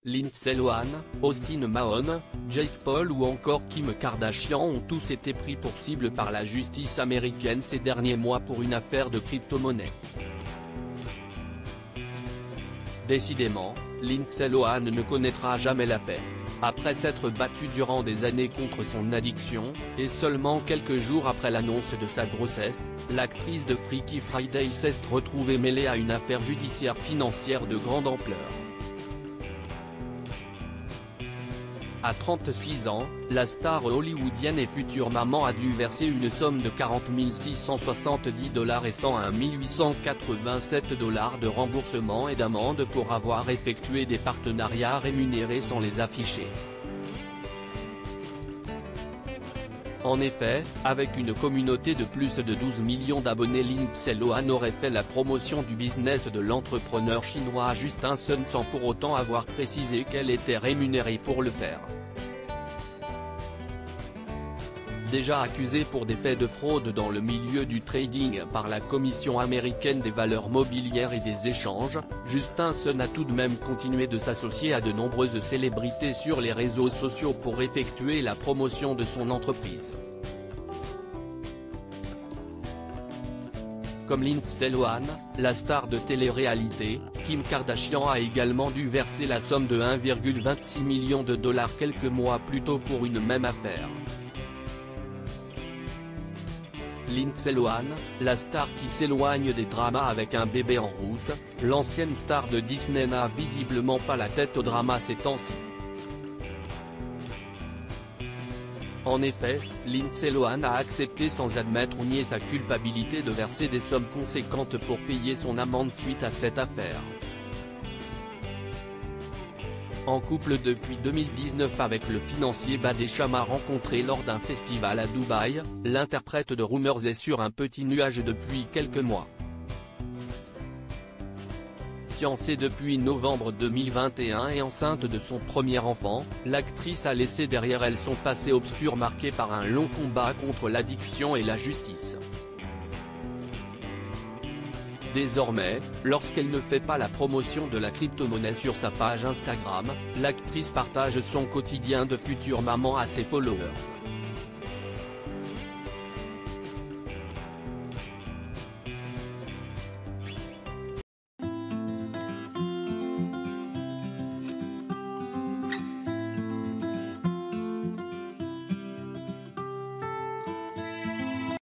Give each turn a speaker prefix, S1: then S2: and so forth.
S1: Lindsay Lohan, Austin Mahone, Jake Paul ou encore Kim Kardashian ont tous été pris pour cible par la justice américaine ces derniers mois pour une affaire de crypto-monnaie. Décidément, Lindsay Lohan ne connaîtra jamais la paix. Après s'être battue durant des années contre son addiction, et seulement quelques jours après l'annonce de sa grossesse, l'actrice de Freaky Friday s'est retrouvée mêlée à une affaire judiciaire financière de grande ampleur. À 36 ans, la star hollywoodienne et future maman a dû verser une somme de 40 670 $ et 101 887 $ de remboursement et d'amende pour avoir effectué des partenariats rémunérés sans les afficher. En effet, avec une communauté de plus de 12 millions d'abonnés, Lindsay Lohan aurait fait la promotion du business de l'entrepreneur chinois Justin Sun sans pour autant avoir précisé qu'elle était rémunérée pour le faire. Déjà accusé pour des faits de fraude dans le milieu du trading par la Commission américaine des valeurs mobilières et des échanges, Justin Sun a tout de même continué de s'associer à de nombreuses célébrités sur les réseaux sociaux pour effectuer la promotion de son entreprise. Comme Lindsay Lohan, la star de télé-réalité, Kim Kardashian a également dû verser la somme de 1,26 million de $ quelques mois plus tôt pour une même affaire. Lindsay Lohan, la star qui s'éloigne des dramas avec un bébé en route, l'ancienne star de Disney n'a visiblement pas la tête au drama ces temps-ci. En effet, Lindsay Lohan a accepté sans admettre ou nier sa culpabilité de verser des sommes conséquentes pour payer son amende suite à cette affaire. En couple depuis 2019 avec le financier Badesham rencontré lors d'un festival à Dubaï, l'interprète de Rumors est sur un petit nuage depuis quelques mois. Fiancée depuis novembre 2021 et enceinte de son premier enfant, l'actrice a laissé derrière elle son passé obscur marqué par un long combat contre l'addiction et la justice. Désormais, lorsqu'elle ne fait pas la promotion de la crypto-monnaie sur sa page Instagram, l'actrice partage son quotidien de future maman à ses followers.